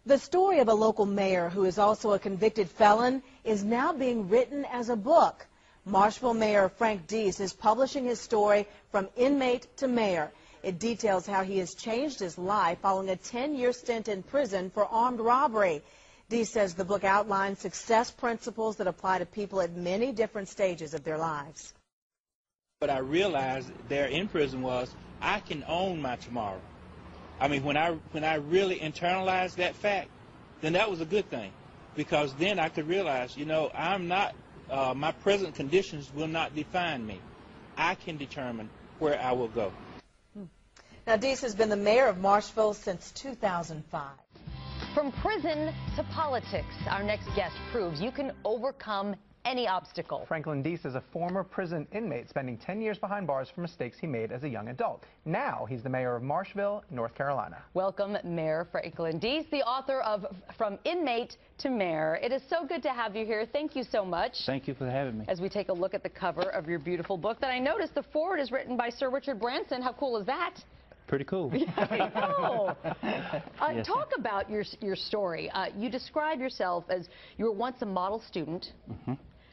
The story of a local mayor who is also a convicted felon is now being written as a book. Marshville Mayor Frank Deese is publishing his story From Inmate to Mayor. It details how he has changed his life following a 10-year stint in prison for armed robbery. Deese says the book outlines success principles that apply to people at many different stages of their lives. What I realized there in prison was I can own my tomorrow. I mean, when I really internalized that fact, then that was a good thing, because then I could realize, you know, I'm not, my present conditions will not define me. I can determine where I will go. Now, Deese has been the mayor of Marshville since 2005. From prison to politics, our next guest proves you can overcome any obstacle. Franklin Deese is a former prison inmate spending 10 years behind bars for mistakes he made as a young adult. Now he's the mayor of Marshville, North Carolina. Welcome, Mayor Franklin Deese, the author of From Inmate to Mayor. It is so good to have you here. Thank you so much. Thank you for having me. As we take a look at the cover of your beautiful book that I noticed the foreword is written by Sir Richard Branson. How cool is that? Pretty cool. I know. Yes. Talk about your story. You describe yourself as you were once a model student. Mm-hmm.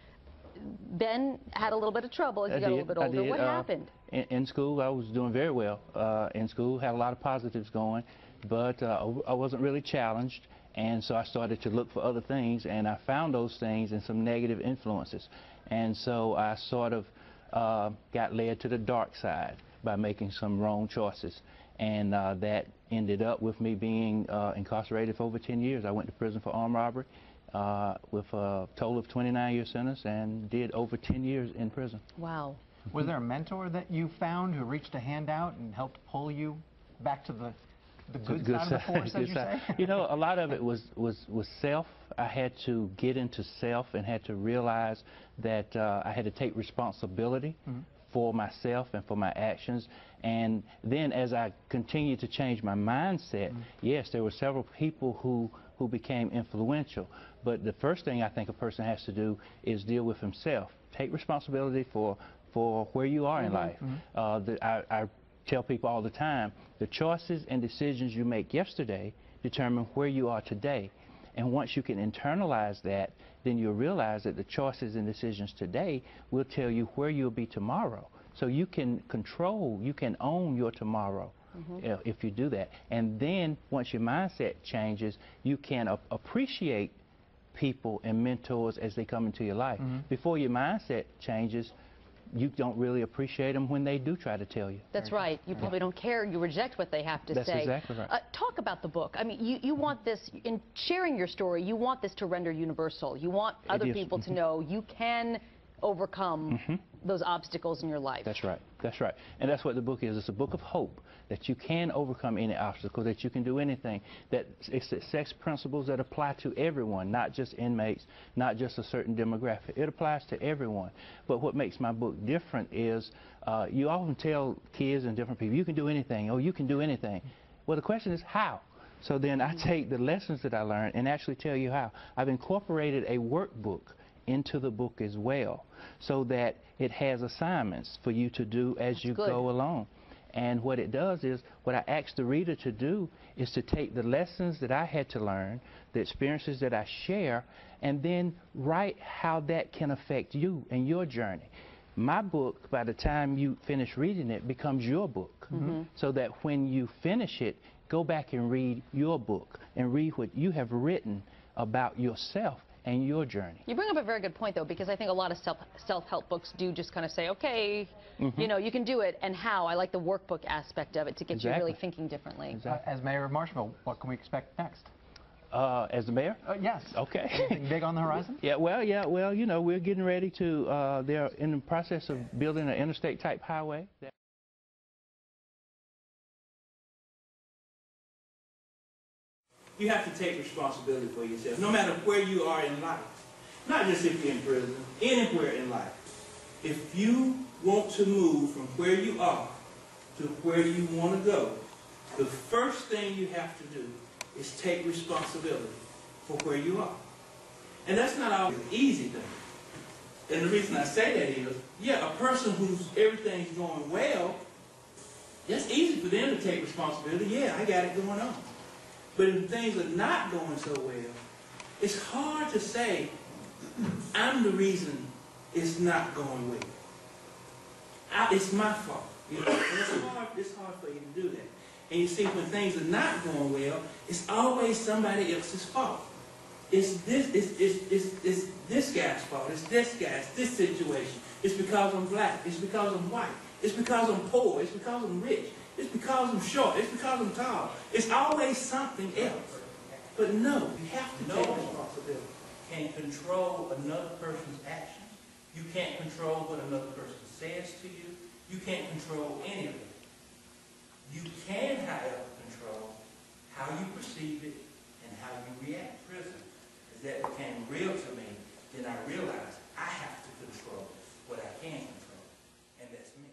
Then had a little bit of trouble as you got a little bit older. What happened? In school, I was doing very well. In school, had a lot of positives going, but I wasn't really challenged, and so I started to look for other things, and I found those things in some negative influences. And so I sort of got led to the dark side by making some wrong choices, and that ended up with me being incarcerated for over 10 years. I went to prison for armed robbery with a total of 29-year sentence and did over 10 years in prison. Wow. Was there a mentor that you found who reached a hand out and helped pull you back to the good side of the force, as you say? You know, a lot of it was self. I had to get into self and had to realize that I had to take responsibility for myself and for my actions. And then as I continued to change my mindset, yes, there were several people who became influential. But the first thing I think a person has to do is deal with himself. Take responsibility for where you are in life. I tell people all the time, the choices and decisions you make yesterday determine where you are today. And once you can internalize that, then you'll realize that the choices and decisions today will tell you where you'll be tomorrow. So you can control, you can own your tomorrow if you do that. And then once your mindset changes, you can appreciate people and mentors as they come into your life. Before your mindset changes, you don't really appreciate them when they do try to tell you. That's right. You probably don't care. You reject what they have to say. That's exactly right. Talk about the book. I mean, you want this, in sharing your story, you want this to render universal. You want other people to know you can overcome those obstacles in your life. That's right. That's right. And that's what the book is. It's a book of hope, that you can overcome any obstacle, that you can do anything, that it's success principles that apply to everyone, not just inmates, not just a certain demographic. It applies to everyone. But what makes my book different is you often tell kids and different people, you can do anything. Oh, you can do anything. Well, the question is how? So then I take the lessons that I learned and actually tell you how. I've incorporated a workbook into the book as well, so that it has assignments for you to do as you go along. And what it does is, what I ask the reader to do is to take the lessons that I had to learn, the experiences that I share, and then write how that can affect you and your journey. My book, by the time you finish reading it, becomes your book. So that when you finish it, go back and read your book and read what you have written about yourself and your journey. You bring up a very good point, though, because I think a lot of self-help books do just kind of say, okay, you know, you can do it, and how. I like the workbook aspect of it to get you really thinking differently. As mayor of Marshville, what can we expect next? As the mayor? Yes. Okay. Anything big on the horizon? Well, you know, we're getting ready to, they're in the process of building an interstate-type highway. You have to take responsibility for yourself, no matter where you are in life. Not just if you're in prison, anywhere in life. If you want to move from where you are to where you want to go, the first thing you have to do is take responsibility for where you are. And that's not always an easy thing. And the reason I say that is, yeah, a person whose everything's going well, it's easy for them to take responsibility. Yeah, I got it going on. But if things are not going so well, it's hard to say, I'm the reason it's not going well. It's my fault. You know? And it's hard for you to do that. And you see, when things are not going well, it's always somebody else's fault. It's this guy's fault. It's this guy's, this situation. It's because I'm black. It's because I'm white. It's because I'm poor. It's because I'm rich. It's because I'm short. It's because I'm tall. It's always something else. But no, you have to take responsibility. You can't control another person's actions. You can't control what another person says to you. You can't control any of it. You can, however, control how you perceive it and how you react. Prison, as that became real to me, then I realized I have to control what I can control, and that's me.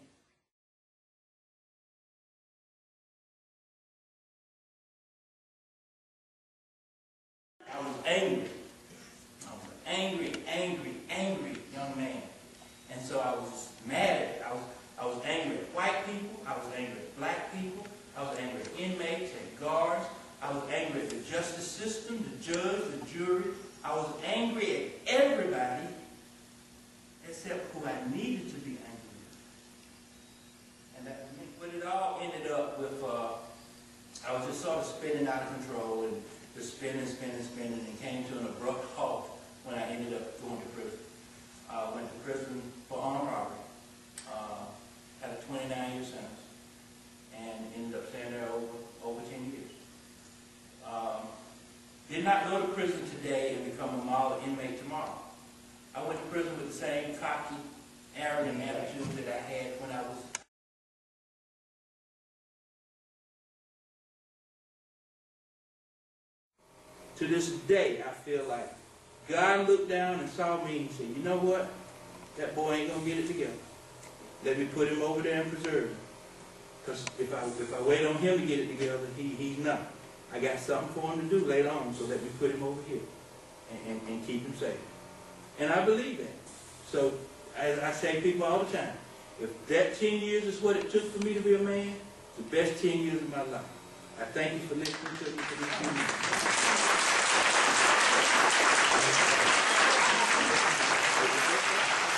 I was angry. I was an angry young man. And so I was mad at it. I was angry at white people. I was angry at black people. I was angry at inmates and guards. I was angry at the justice system, the judge, the jury. I was angry at everybody except who I needed to be angry with. And that, when it all ended up with, I was just sort of spinning out of control and just spinning, and came to an abrupt halt when I ended up going to prison. I went to prison for armed robbery, had a 29-year sentence, and ended up staying there over 10 years. Did not go to prison today and become a model inmate tomorrow. I went to prison with the same cocky, arrogant attitude that I had when I was. To this day, I feel like God looked down and saw me and said, you know what? That boy ain't going to get it together. Let me put him over there and preserve him. Because if I wait on him to get it together, he's not. I got something for him to do later on, so let me put him over here and keep him safe. And I believe that. So, as I say to people all the time, if that 10 years is what it took for me to be a man, it's the best 10 years of my life. I thank you for listening to me for these 10 years.